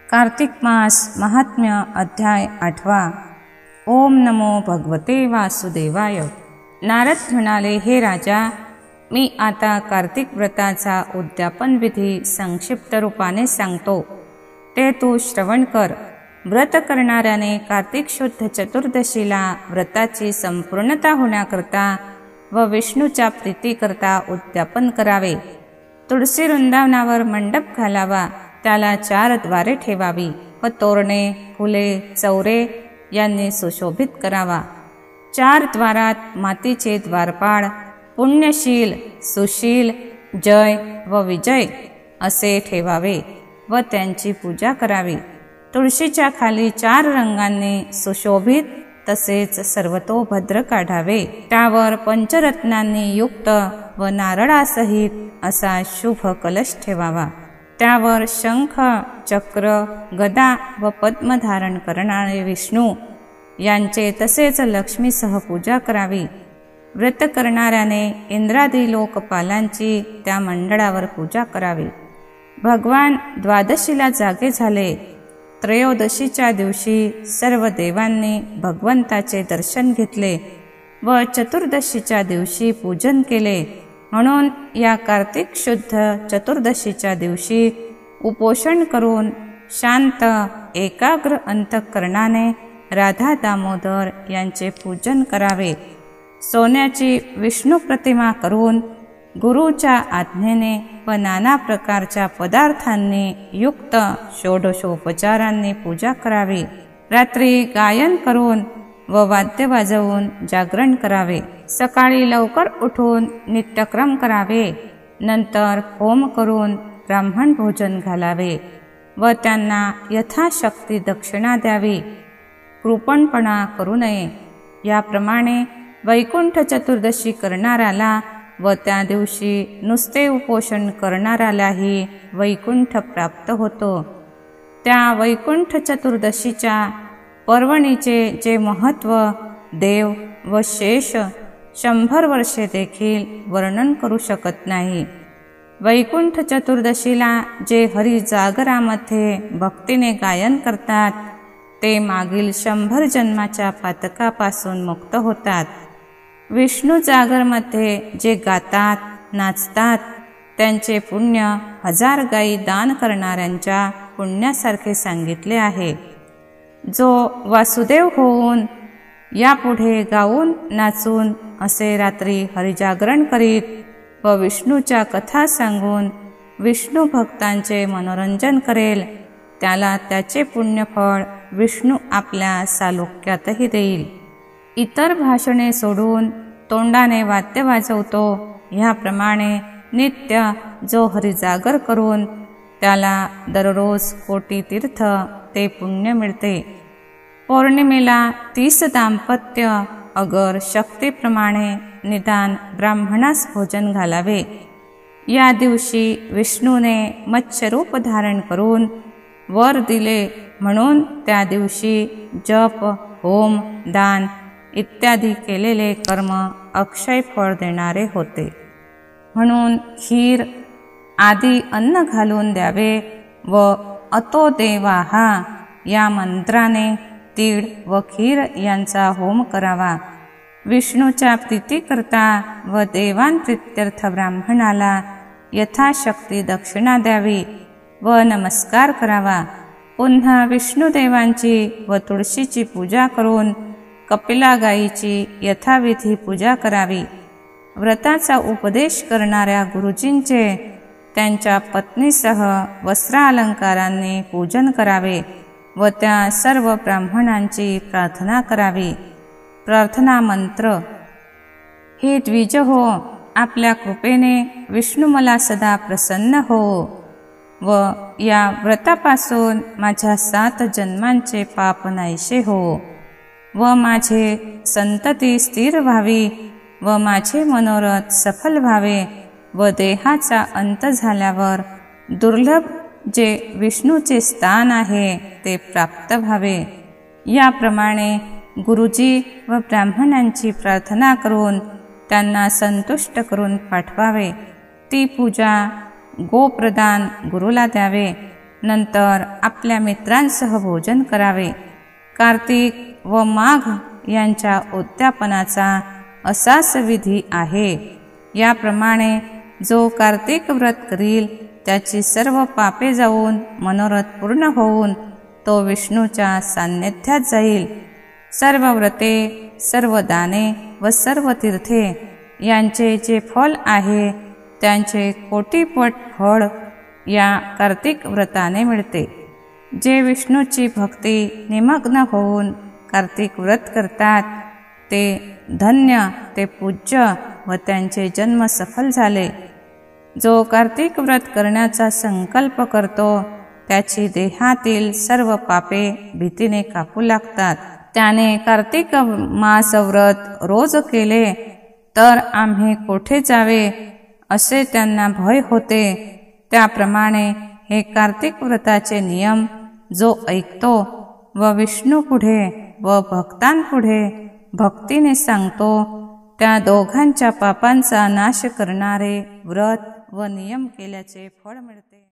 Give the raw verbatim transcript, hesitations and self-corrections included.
कार्तिक मास महात्म्य अध्याय आठवा। ओम नमो भगवते वासुदेवाय। नारद म्हणाले, हे राजा, मी आता कार्तिक व्रताचा उद्यापन विधी संक्षिप्त रूपाने सांगतो, ते तू श्रवण कर। व्रत करणाऱ्याने कार्तिक शुद्ध चतुर्दशीला व्रताची संपूर्णता होण्याकरता व विष्णूच्या प्रीतीकरता उद्यापन करावे। तुळशी वृंदावनावर मंडप घालावा, त्याला चार द्वारे ठेवावी व तोरणे, फुले, चौरे यांनी सुशोभित करावा। चार द्वारात मातीचे द्वारपाळ पुण्यशील, सुशील, जय व विजय असे ठेवावे व त्यांची पूजा करावी। तुळशीच्या खाली चार रंगांनी सुशोभित तसेच सर्वतोभद्र काढावे। त्यावर पंचरत्नांनी युक्त व नारळासहित असा शुभ कलश ठेवावा। त्यावर शंख, चक्र, गदा व पद्म धारण करणारे विष्णू यांचे तसेच लक्ष्मीसह पूजा करावी। व्रत करणाऱ्याने इंद्रादी लोकपालांची त्या मंडळावर पूजा करावी। भगवान द्वादशीला जागे झाले। त्रयोदशीच्या दिवशी सर्व देवांनी भगवंताचे दर्शन घेतले व चतुर्दशीच्या दिवशी पूजन केले। म्हणून या कार्तिक शुद्ध चतुर्दशीच्या दिवशी उपोषण करून शांत एकाग्र अंतःकरणाने राधा दामोदर यांचे पूजन करावे। सोन्याची विष्णू प्रतिमा करून गुरुच्या आज्ञेने व नाना प्रकारच्या पदार्थांनी युक्त षोडशोपचारांनी पूजा करावी। रात्री गायन करून व वाद्य वाजवून जागरण करावे। सकाळी लवकर उठून नित्यक्रम करावे। नंतर होम करून ब्राह्मण भोजन घालावे व त्यांना यथाशक्ती दक्षिणा द्यावी। कृपणपणा करू नये। याप्रमाणे वैकुंठ चतुर्दशी करणाऱ्याला व त्या दिवशी नुसते उपोषण करणाऱ्यालाही वैकुंठ प्राप्त होतो। त्या वैकुंठ चतुर्दशीच्या पर्वणीचे जे महत्त्व देव व शेष शंभर वर्षे देखील वर्णन करू शकत नाही। वैकुंठ चतुर्दशीला जे हरी जागरामध्ये भक्तीने गायन करतात ते मागील शंभर जन्माच्या पातकापासून मुक्त होतात। विष्णू जागरमध्ये जे गातात, नाचतात त्यांचे पुण्य हजार गायी दान करणाऱ्यांच्या पुण्यासारखे सांगितले आहे। जो वासुदेव होऊन यापुढे गाऊन नाचून असे रात्री हरिजागरण करीत व विष्णूच्या कथा सांगून विष्णू भक्तांचे मनोरंजन करेल, त्याला त्याचे पुण्यफळ विष्णू आपल्या सालोक्यातही देईल। इतर भाषणे सोडून तोंडाने वाद्य वाजवतो, ह्याप्रमाणे नित्य जो हरिजागर करून त्याला दररोज कोटी तीर्थ ते पुण्य मिळते। पौर्णिमेला तीस दाम्पत्य अगर शक्तीप्रमाणे निदान ब्राह्मणास भोजन घालावे। या दिवशी विष्णूने मत्स्यरूप धारण करून वर दिले म्हणून त्या दिवशी जप, होम, दान इत्यादी केलेले कर्म अक्षय फळ देणारे होते। म्हणून खीर आदी अन्न घालून द्यावे व अतो देवाहा या मंत्राने तीळ व खीर यांचा होम करावा। विष्णूच्या प्रीतीकरता व देवांप्रीत्यर्थ ब्राह्मणाला यथाशक्ती दक्षिणा द्यावी व नमस्कार करावा। पुन्हा विष्णुदेवांची व तुळशीची पूजा करून कपिला गायीची यथाविधी पूजा करावी। व्रताचा उपदेश करणाऱ्या गुरुजींचे त्यांच्या पत्नीसह वस्त्रालंकारांनी पूजन करावे व त्या सर्व ब्राह्मणांची प्रार्थना करावी। प्रार्थना मंत्र। हे द्विज हो, आपल्या कृपेने विष्णू मला सदा प्रसन्न हो व या व्रतापासून माझ्या सात जन्मांचे पाप नाहीसे हो व माझे संतती स्थिर व्हावी व माझे मनोरथ सफल व्हावे व देहाचा अंत झाल्यावर दुर्लभ जे विष्णूचे स्थान आहे ते प्राप्त व्हावे। याप्रमाणे गुरुजी व ब्राह्मणांची प्रार्थना करून त्यांना संतुष्ट करून पाठवावे। ती पूजा गोप्रदान गुरुला द्यावे नंतर आपल्या मित्रांसह भोजन करावे. कार्तिक व माघ यांच्या उद्यापनाचा असाच विधी आहे. याप्रमाणे जो कार्तिक व्रत करील त्याची सर्व पापे जाऊन मनोरथ पूर्ण होऊन तो विष्णूच्या सान्निध्यात जाईल. सर्व व्रते, सर्व दाने व सर्व तीर्थे यांचे जे फल आहे त्यांचे कोटीपट फळ या कार्तिक व्रताने मिळते. जे विष्णूची भक्ती निमग्न होऊन कार्तिक व्रत करतात ते धन्य, ते पूज्य व त्यांचे जन्म सफल झाले. जो कार्तिक व्रत करण्याचा संकल्प करतो त्याची देहातील सर्व पापे भीतीने कापू लागतात. त्याने कार्तिक मास व्रत रोज केले तर आम्ही कोठे जावे असे त्यांना भय होते. त्याप्रमाणे हे कार्तिक व्रताचे नियम जो ऐकतो व विष्णू पुढे व भक्तांपुढे भक्तीने सांगतो त्या दोघांच्या पापांचा नाश करणारे व्रत व नियम केल्याचे फळ मिळते.